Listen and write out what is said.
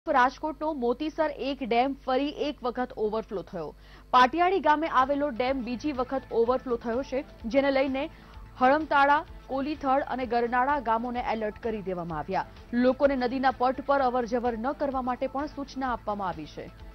રાજકોટનો મોતીસર એક ડેમ ફરી એક વખત ઓવરફ્લો થયો। પાટિયાળી ગામે આવેલો ડેમ બીજી વખત ઓવરફ્લો થયો છે, જેને લઈને હળમતાળા, કોલીથળ અને ગરનાળા ગામોને એલર્ટ કરી દેવામાં આવ્યા। લોકોને નદીના પટ પર અવરજવર ન કરવા માટે પણ સૂચના આપવામાં આવી છે।